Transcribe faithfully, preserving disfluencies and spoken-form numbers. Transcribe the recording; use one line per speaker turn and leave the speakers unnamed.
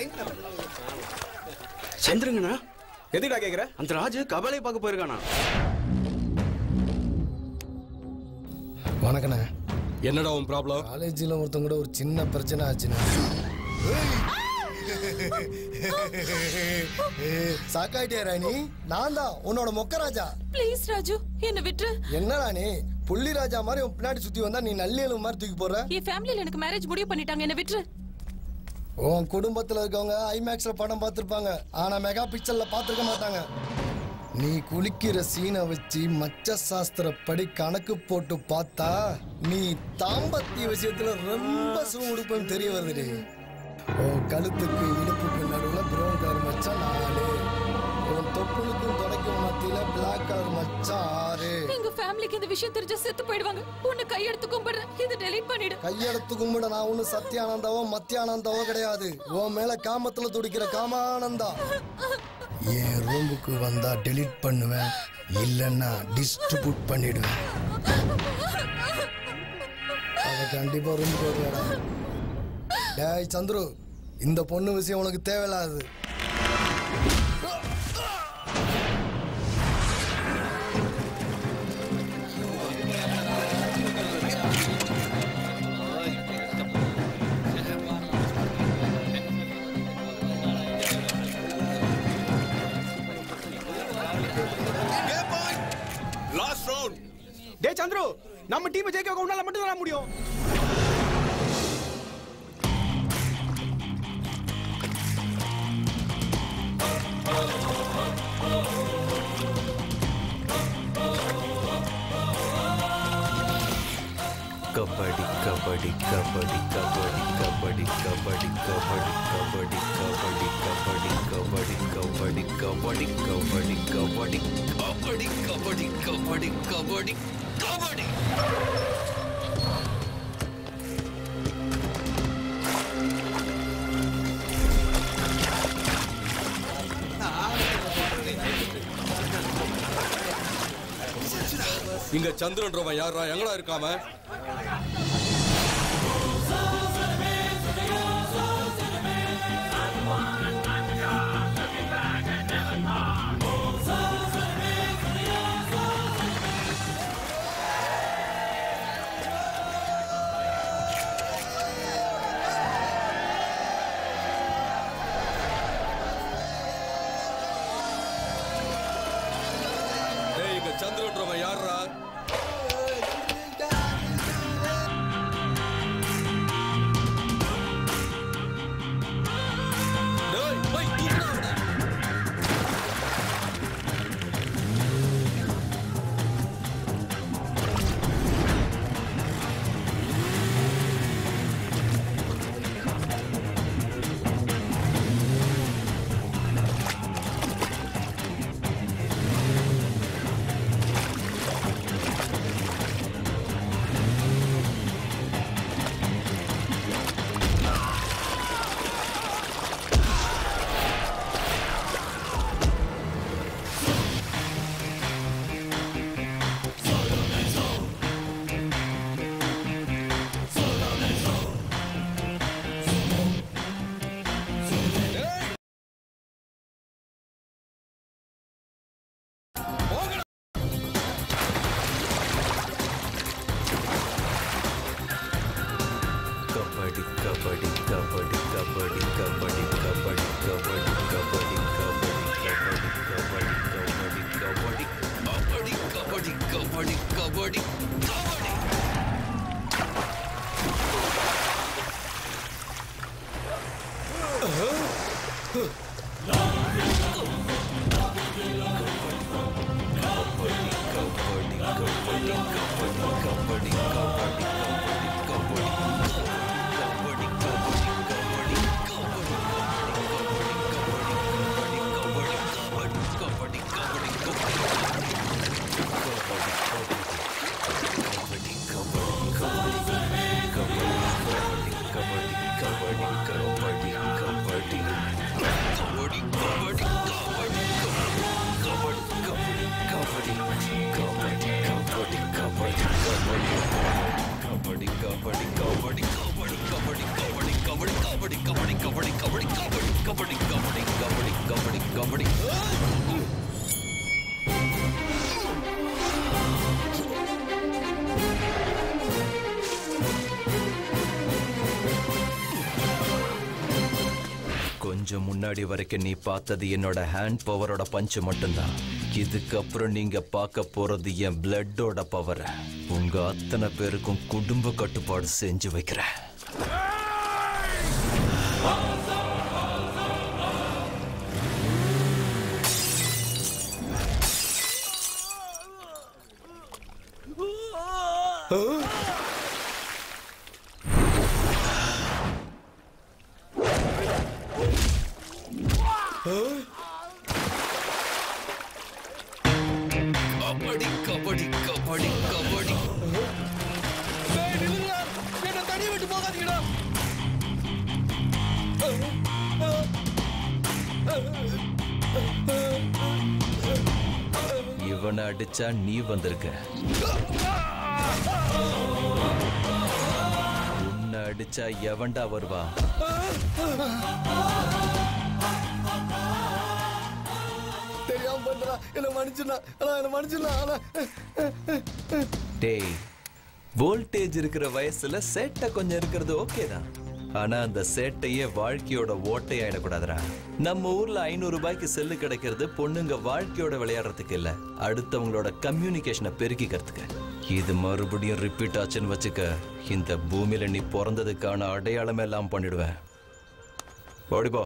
சந்திரங்கண்ணா
எதுடா கேக்குற?
அந்த ராஜு கபாலை பார்க்க போயிருக்கானா?
வணக்கண்ணே.
என்னடா உன் ப்ராப்ளம்?
காலேஜில் ஒருத்தங்க கூட ஒரு சின்ன பிரச்சனை ஆச்சுண்ணே. சாக்காயிட்டியா ராணி? நான் தான் உன்னோட மொக்க ராஜா.
ப்ளீஸ் ராஜு என்ன விட்டு.
என்ன ராணி புள்ளி ராஜா மாதிரி உன் பின்னாடி சுத்தி வந்தா நீ நல்லேலு மாதிரி தூக்கி போற?
என் ஃபேமிலில எனக்கு மேரேஜ் முடிவு பண்ணிட்டாங்க, என்ன விட்டு.
உன் குடும்பத்துல இருக்கவங்க ஐமேக்ஸ்ல படம் பார்த்திருப்பாங்க, ஆனா மெகா பிக்சர்ல பார்த்திருக்க மாட்டாங்க. நீ குளிக்கிற சீனை வச்சு மச்ச சாஸ்திரப்படி கணக்கு போட்டு பார்த்தா நீ தாம்பத்திய விஷயத்துல ரொம்ப சுமுடுப்புன்னு தெரிய வருது. உன் கழுத்துக்கு இடுப்புக்கு நடுவில் ப்ரௌன் கலர் மச்சான் நாலு, உன் தொப்புளுக்கும் தொடக்கும் மத்தியில பிளாக் கலர் மச்சான் ஆறு.
எங்க ஃபேமிலிக்கு இந்த விஷயம் தெரிஞ்சா செத்து போயிடுவாங்க. உன்னை கையெடுத்து கும்பிடுறேன், இதை டெலீட் பண்ணிடு.
கையெடுத்து கும்பிட நான் ஒன்னும் சத்தியானந்தாவோ மத்தியானந்தாவோ கிடையாது. உன் மேல காமத்துல துடிக்கிற காமானந்தா. என் ரூமுக்கு வந்தா டெலீட் பண்ணுவேன், இல்லைன்னா டிஸ்ட்ரிபியூட் பண்ணிடுவேன். அவ கண்டிப்பா ரூமுக்கு வருவாடா. டேய் சந்துரு, இந்த பொண்ணு விஷயம் உனக்கு தேவையில்லாது.
Last round. டேய் சந்துரு, நம்ம டீம் ஜெயிக்க உன்னால மட்டும் தான் முடியும்.
कबड्डी कबड्डी कबड्डी कबड्डी कबड्डी कबड्डी कबड्डी कबड्डी कबड्डी कबड्डी कबड्डी कबड्डी कबड्डी कबड्डी कबड्डी कबड्डी कबड्डी कबड्डी
இங்க சந்திரன்றவன் யாரா? எங்கடா இருக்காம? சந்திரன்றவன் யாரா?
கபடி கபடி கபடி கபடி கபடி கபடி கபடி கபடி கபடி கபடி கபடி. கொஞ்சம் முன்னாடி வரைக்கும் நீ பார்த்தது என்னோட ஹேண்ட் பவரோட பஞ்சு மட்டும்தான். இதுக்கப்புறம் நீங்க பார்க்க போறது என் பிளட்டோட பவர். உங்க அத்தனை பேருக்கும் குடும்ப கட்டுப்பாடு செஞ்சு வைக்கிறேன். கபடி கபடி கபடி கபடி.
என்ன தனியை விட்டு போகாதீங்கடா.
இவனை அடிச்சா நீ வந்திருக்க, உன்னை அடிச்சா எவன்டா வருவா?
தெரியாம பண்றா, என்ன மன்னிச்சுடா, என்ன மன்னிச்சுடா.
டேய், வோல்டேஜ் இருக்கிற வயசுல சேட்டை கொஞ்சம் இருக்கிறது ஓகே தான். ஆனா அந்த சேட்டையே வாழ்க்கையோட ஓட்டையாயிடக்கூடாதுடா. நம்ம ஊர்ல ஐநூறு ரூபாய்க்கு செல்லு கிடைக்கிறது பொண்ணுங்க வாழ்க்கையோட விளையாடுறதுக்கு இல்ல, அடுத்தவங்களோட கம்யூனிகேஷனை பெருக்கிக்கிறதுக்கு. இது மறுபடியும் ரிப்பீட் ஆச்சுன்னு வச்சுக்க, இந்த பூமியில நீ பிறந்ததுக்கான அடையாளம் எல்லாம் பண்ணிடுவேன். ஓடிப்போ.